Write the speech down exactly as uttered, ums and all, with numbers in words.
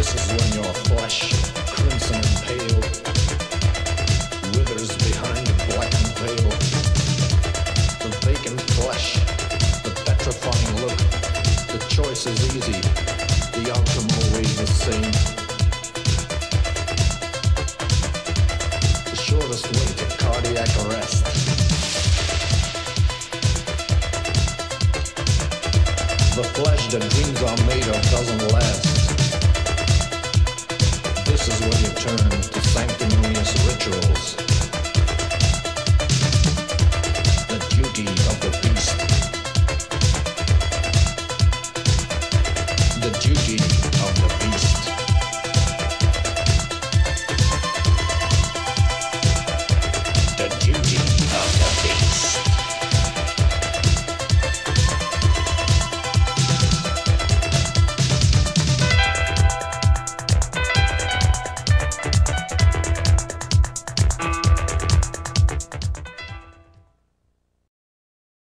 This is when your flesh, crimson and pale, withers behind the blackened veil. The vacant flesh, the petrifying look. The choice is easy, the outcome always the same. The shortest way to cardiac arrest. The flesh that dreams are made of doesn't last.